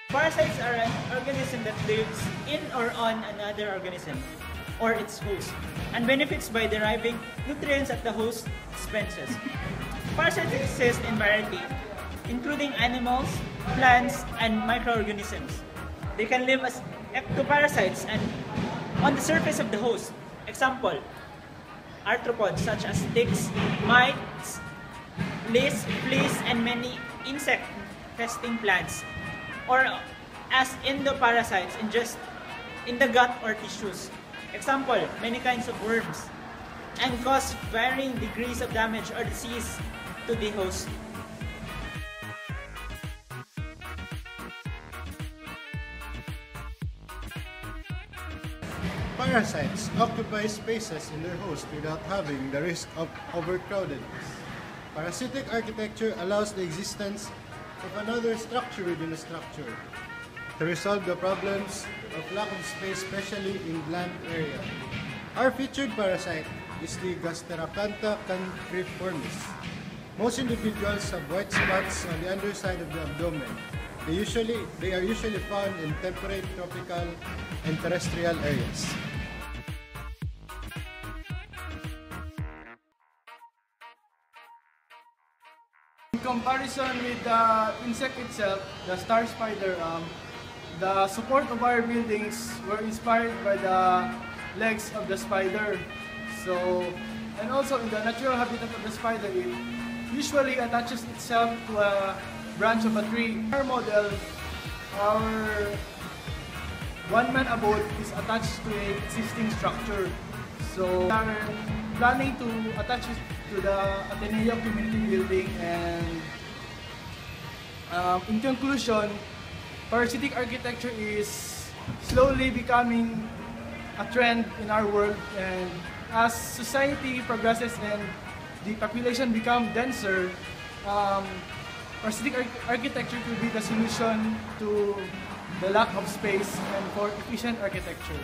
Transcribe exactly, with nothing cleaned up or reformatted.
Parasites are an organism that lives in or on another organism or its host and benefits by deriving nutrients at the host's expenses. Parasites exist in variety, including animals, plants, and microorganisms. They can live as ectoparasites and on the surface of the host. Example, arthropods such as ticks, mites, lice, fleas, and many insect-infesting plants. Or as endoparasites in just in the gut or tissues. Example, many kinds of worms, and cause varying degrees of damage or disease to the host. Parasites occupy spaces in their host without having the risk of overcrowdedness. Parasitic architecture allows the existence of another structure within a structure to resolve the problems of lack of space, especially in gland area. Our featured parasite is the Gasteracantha cancriformis. Most individuals have white spots on the underside of the abdomen. They usually they are usually found in temperate, tropical, and terrestrial areas. In comparison with the insect itself, the star spider, um, the support of our buildings were inspired by the legs of the spider. So, and also in the natural habitat of the spider, it usually attaches itself to a branch of a tree. Our model, our one-man abode is attached to an existing structure. So, we are planning to attach it to the Ateneo Community Building, and um, in conclusion, parasitic architecture is slowly becoming a trend in our world, and as society progresses and the population becomes denser, um, parasitic ar architecture could be the solution to the lack of space and for efficient architecture.